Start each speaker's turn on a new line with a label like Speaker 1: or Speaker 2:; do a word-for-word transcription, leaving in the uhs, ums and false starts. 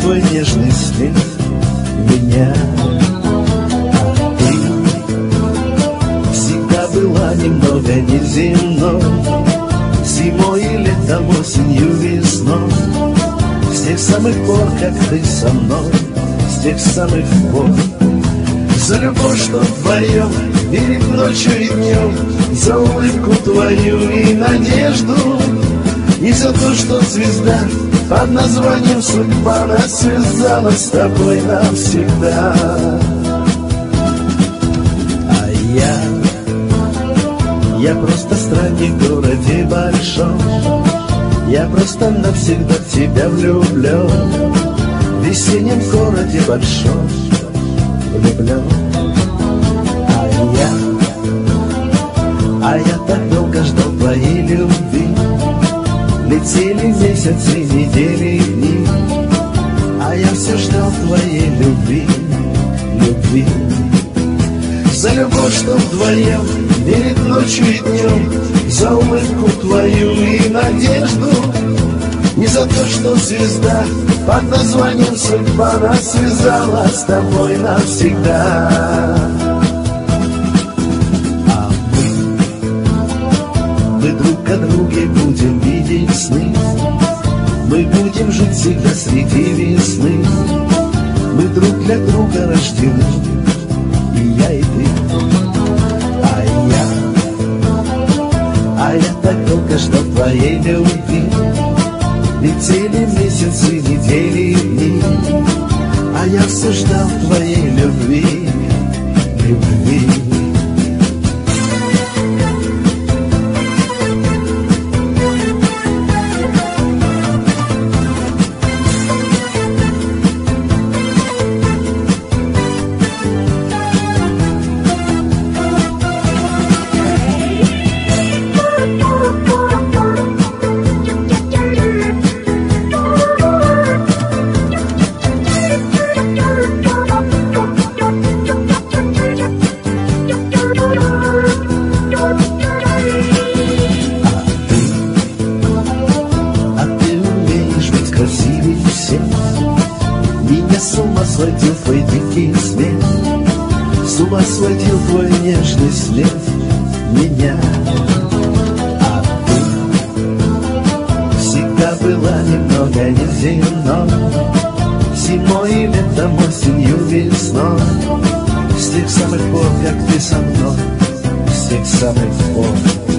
Speaker 1: твой нежный смех меня. А ты всегда была немного неземной, зимой и летом, осенью, весной. С тех самых пор, как ты со мной, с тех самых пор. За любовь, что вдвоем, перед ночью и днем, за улыбку твою и надежду, и за то, что звезда под названием судьба нас связала с тобой навсегда. А я, я просто странник в городе большом, я просто навсегда в тебя влюблен, в весеннем городе большом влюблен. А я, а я так долго ждал твоей любви. Летели месяцы, недели, дни, а я все ждал твоей любви, любви. За любовь, что вдвоем, перед ночью и днем, за улыбку твою и надежду, и за то, что звезда под названием судьба нас связала с тобой навсегда. А мы, мы друг о друге будем видеть сны, мы будем жить всегда среди весны, мы друг для друга рождены, и я, и ты. А я, а я так долго ждал твоей любви. Летели месяцы, недели и дни, а я все ждал твоей любви, любви. Меня с ума сводил твой дикий смех, с ума сводил твой нежный смех меня. А ты всегда была немного неземной, зимой и летом, осенью, весной. С тех самых пор, как ты со мной, с тех самых пор.